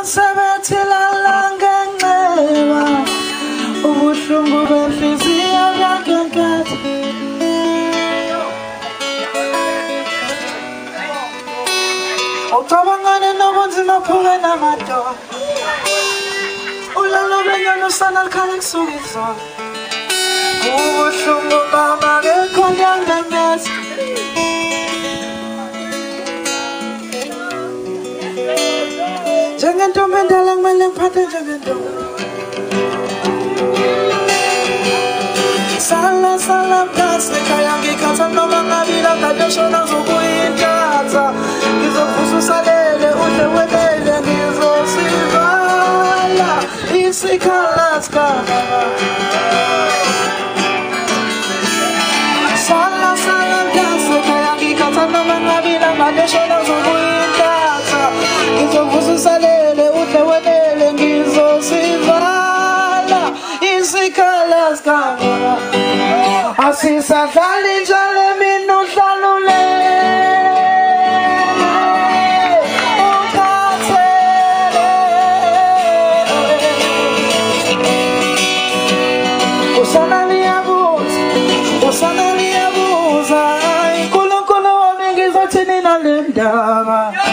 sebethi lalangengceba ubuhlungu benhliziyo yakenketha ucabangane nobunzima phuke namadoda ulalo benyana usana likhanya kusuka izolo ubuhlungu mama ngekho ngiyangemeza njengentombi endala kumele ngiphathe njengentombi sala mkasi ekhaya ngikhatha noma ngabila kade shona zokuyintatha ngizovusa usalele udle welele ngizosivala isikhala sikamama sala mkasi ekhaya ngikhatha noma ngabila kade shona zokuyintatha ngizovusa usalele udle welele ngizosivala isikhala sikamama asisadlali njalo mina udlalule ukhathele usana liyabuza uNkulunkulu wami ngizothini nale ndaba